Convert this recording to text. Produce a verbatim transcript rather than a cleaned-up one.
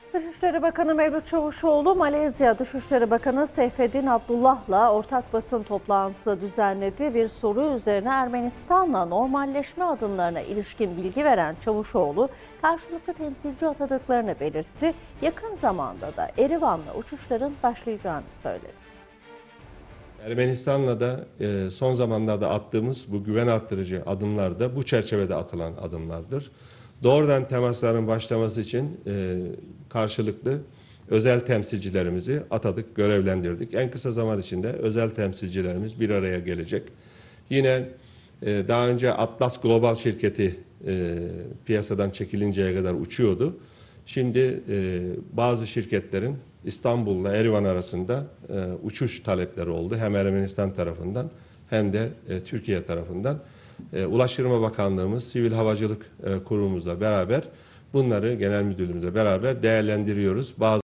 Dışişleri Bakanı Mevlüt Çavuşoğlu, Malezya Dışişleri Bakanı Seyfeddin Abdullah'la ortak basın toplantısı düzenledi. Bir soru üzerine Ermenistan'la normalleşme adımlarına ilişkin bilgi veren Çavuşoğlu, karşılıklı temsilci atadıklarını belirtti. Yakın zamanda da Erivan'la uçuşların başlayacağını söyledi. Ermenistan'la da son zamanlarda attığımız bu güven arttırıcı adımlar da bu çerçevede atılan adımlardır. Doğrudan temasların başlaması için karşılıklı özel temsilcilerimizi atadık, görevlendirdik. En kısa zaman içinde özel temsilcilerimiz bir araya gelecek. Yine daha önce Atlas Global şirketi piyasadan çekilinceye kadar uçuyordu. Şimdi bazı şirketlerin İstanbul'la Erivan arasında uçuş talepleri oldu. Hem Ermenistan tarafından hem de Türkiye tarafından. Ulaştırma Bakanlığımız, Sivil Havacılık Kurumumuzla beraber bunları genel müdürlüğümüzle beraber değerlendiriyoruz. Bazı